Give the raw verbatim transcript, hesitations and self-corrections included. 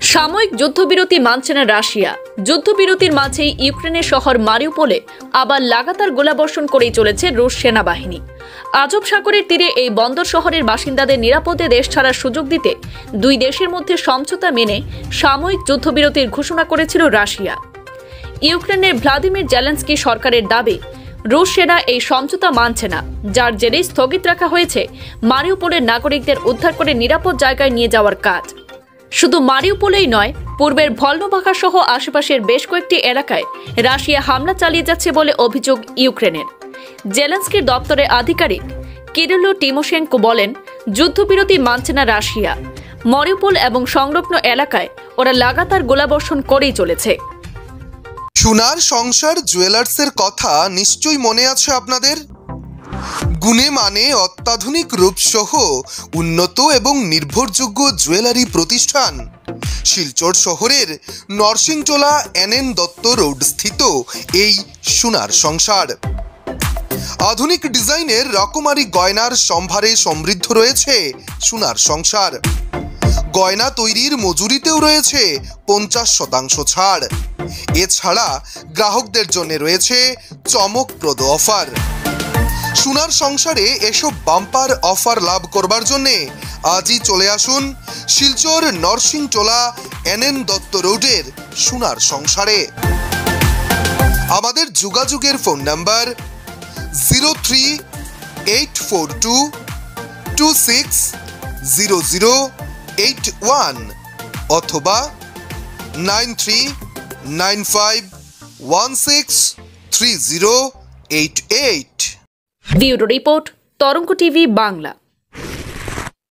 সাময়িক যুদ্ধবিরতি মানছে না রাশিয়া। যুদ্ধবিরতির মাঝেই ইউক্রেনের শহর মারিউপোলে আবার লাগাতার গোলাবর্ষণ করেই চলেছে রুশ সেনাবাহিনী। আজব সাগরের তীরে এই বন্দর শহরের বাসিন্দাদের নিরাপদে দেশ ছাড়ার সুযোগ দিতে দুই দেশের মধ্যে সমঝোতা মেনে সাময়িক যুদ্ধবিরতির ঘোষণা করেছিল রাশিয়া। ইউক্রেনের ভ্লাদিমির জেলেনস্কি সরকারের দাবি, রুশ সেনা এই সমঝোতা মানছে না, যার জেরেই স্থগিত রাখা হয়েছে মারিউপোলের নাগরিকদের উদ্ধার করে নিরাপদ জায়গায় নিয়ে যাওয়ার কাজ। শুধু মারিউপোলেই নয়, পূর্বের ভলনোভাকা সহ আশেপাশের বেশ কয়েকটি এলাকায় রাশিয়া হামলা চালিয়ে যাচ্ছে বলে অভিযোগ ইউক্রেনের। জেলেনস্কির দপ্তরের আধিকারিক কিরিলো টিমোশেঙ্কো বলেন, যুদ্ধবিরতি মানছে না রাশিয়া। মারিউপোল এবং সংলগ্ন এলাকায় ওরা লাগাতার গোলাবর্ষণ করেই চলেছে। সোনার সংসার জুয়েলার্সের কথা নিশ্চয়ই মনে আছে আপনাদের। গুণে মানে অত্যাধুনিক রূপসহ উন্নত এবং নির্ভরযোগ্য জুয়েলারি প্রতিষ্ঠান শিলচর শহরের Narsingtola N N Dutta road স্থিত এই সোনার সংসার। আধুনিক ডিজাইনের রকমারি গয়নার সম্ভারে সমৃদ্ধ রয়েছে সোনার সংসার। গয়না তৈরির মজুরিতেও রয়েছে পঞ্চাশ শতাংশ ছাড়। এছাড়া গ্রাহকদের জন্য রয়েছে চমকপ্রদ অফার। সোনার সংসারে এসব বাম্পার অফার লাভ করবার জন্যে আজই চলে আসুন শিলচর নরসিংটোলা এন এন দত্ত রোডের সোনার সংসারে। আমাদের যোগাযোগের phone number zero three eight four two two six zero zero eight one অথবা nine three nine five one six three zero eight eight. Bureau report, Tarang TV Bangla.